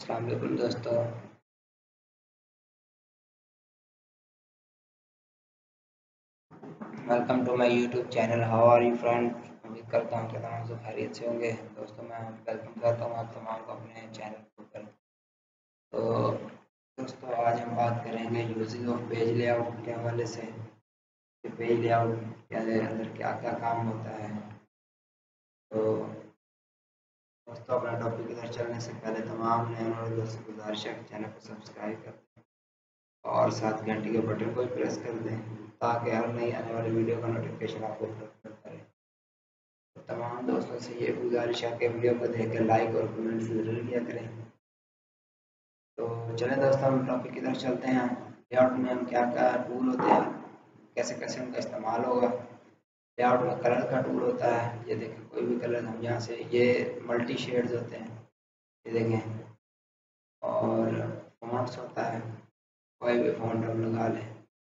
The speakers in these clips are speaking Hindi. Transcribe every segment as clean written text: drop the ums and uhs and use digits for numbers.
अस्सलाम वालेकुम दोस्तों। Welcome to my YouTube channel. How are you friend. उम्मीद करता हूँ कि तमाम सब खैरियत से होंगे। दोस्तों मैं वेलकम करता हूँ आप तमाम को अपने चैनल पर। तो दोस्तों आज हम बात करेंगे यूजिंग ऑफ पेज लेआउट के हवाले से कि पेज लेआउट के अंदर क्या क्या काम होता है। तो दोस्तों अपना टॉपिक इधर चलने से पहले तमाम नए दोस्तों से गुजारिश है कि चैनल को सब्सक्राइब कर और साथ घंटी के बटन को भी प्रेस कर दें ताकि हर नई आने वाली वीडियो का नोटिफिकेशन आपको प्राप्त करें। तो तमाम दोस्तों से ये गुजारिश है कि वीडियो को देखकर लाइक और कमेंट ज़रूर किया करें। तो चलें दोस्तों हम टॉपिक की तरफ चलते हैं। लेआउट में हम क्या क्या टूल होते हैं, कैसे कैसे उनका इस्तेमाल होगा। लेआउट में कलर का टूल होता है। ये देखें कोई भी कलर हम यहाँ से ये मल्टी शेड्स होते हैं, ये देखें। और फॉन्ट्स होता है, कोई भी फॉन्ट हम लगा लें।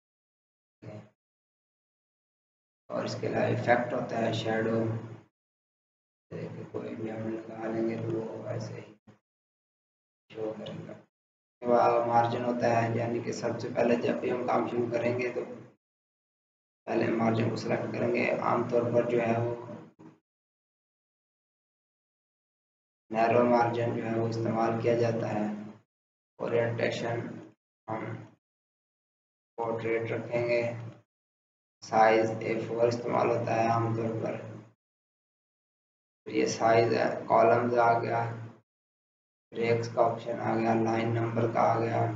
और इसके अलावा इफेक्ट होता है शेडो, कोई भी हम लगा लेंगे तो वो ऐसे ही शो करेगा। उसके बाद मार्जिन होता है, यानी कि सबसे पहले जब भी हम काम शुरू करेंगे तो पहले मार्जिन को सिलेक्ट करेंगे। आमतौर पर जो है वो नैरो मार्जिन जो है वो इस्तेमाल किया जाता है। ओरिएंटेशन हम पोर्ट्रेट रखेंगे। साइज A4 इस्तेमाल होता है आमतौर पर। ये साइज है, कॉलम्स आ गया, ब्रेक्स का ऑप्शन आ गया, लाइन नंबर का आ गया,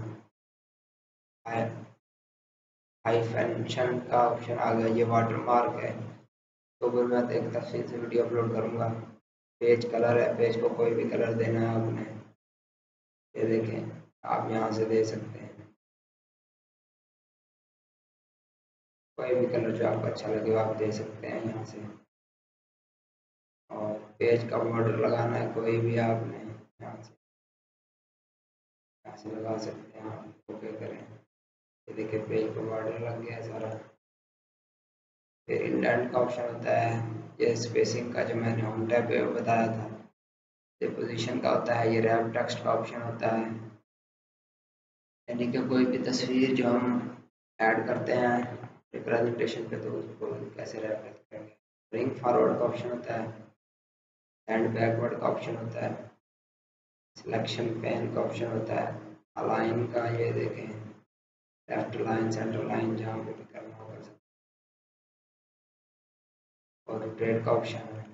हाइफेंशन का ऑप्शन आ गया, ये वाटर मार्क है। तो फिर मैं एक तफसील से वीडियो अपलोड करूँगा। पेज कलर है, पेज को कोई भी कलर देना है आपने, ये देखें आप यहाँ से दे सकते हैं कोई भी कलर जो आपको अच्छा लगे आप दे सकते हैं यहाँ से। और पेज का बॉर्डर लगाना है कोई भी आपने यहाँ से लगा सकते हैं। आप ओके करें, ये देखिए पेज का बॉर्डर लग गया है सारा। फिर इंडेंट का ऑप्शन होता है, ये स्पेसिंग का जो मैंने होम टैब पे बताया था। ये पोजीशन का होता है, ये रैप टेक्स्ट का ऑप्शन होता है, यानी कि कोई भी तस्वीर जो हम ऐड करते हैं रिप्रेजेंटेशन पे तो उसको कैसे रैप करेंगे। ब्रिंग फॉरवर्ड का ऑप्शन होता है, एंड बैकवर्ड का ऑप्शन होता है, सिलेक्शन पेन का ऑप्शन होता है, अलाइन का ये देखें लेफ्ट लाइन सेंटर लाइन जहाँ पे भी करना होगा, और रोटेट का ऑप्शन है।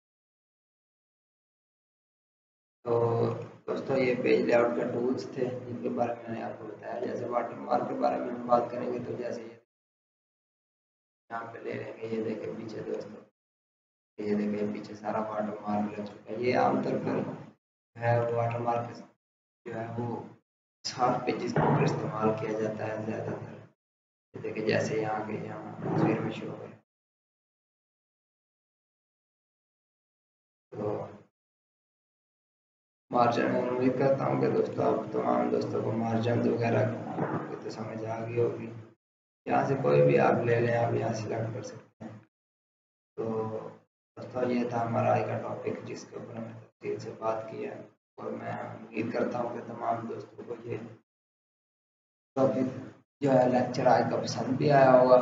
तो दोस्तों ये पेज लेआउट के टूल्स थे जिनके बारे में मैंने आपको बताया। जैसे वाटरमार्क के बारे में हम बात करेंगे तो जैसे यहाँ पे ले लेंगे, ये देखें पीछे दोस्तों, ये देखें पीछे सारा वाटरमार्क लग चुका है। ये आमतौर पर है वाटरमार्क जो है वो साफ पेजेस के ऊपर इस्तेमाल किया जाता है ज़्यादातर। ये देखिए जैसे यहाँ के यहाँ तस्वीर में शो है। तो मार्जिन में उम्मीद करता हूँ कि दोस्तों आप तमाम दोस्तों को मार्जिन वगैरह की तो समझ आ गई होगी। यहाँ से कोई भी आप ले लें, आप यहाँ सिलेक्ट कर सकते हैं। तो दोस्तों ये था हमारा आज का टॉपिक जिसके ऊपर हमने तफसील से बात की है। और मैं उम्मीद करता हूँ कि तमाम दोस्तों को ये टॉपिक जो है लेक्चर आज का पसंद भी आया होगा।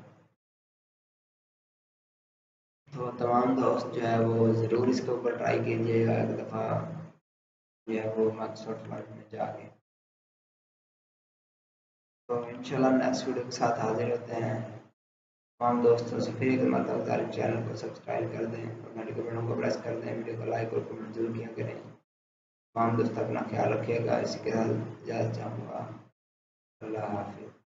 तो तमाम दोस्त जो है वो ज़रूर इसके ऊपर ट्राई कीजिएगा एक दफ़ा जो है वो माइक्रोसॉफ्ट वर्ड में जाके। तो इंशाल्लाह नेक्स्ट वीडियो के साथ हाजिर होते हैं। तमाम दोस्तों से फिर एक मरतबा चैनल को सब्सक्राइब कर दें और घंटी के बटन को प्रेस कर दें, वीडियो को लाइक और कमेंट जरूर किया करें। तमाम दोस्त अपना ख्याल रखिएगा। इसी के साथ इजाज़त चाहूँगा। अल्लाह हाफिज़।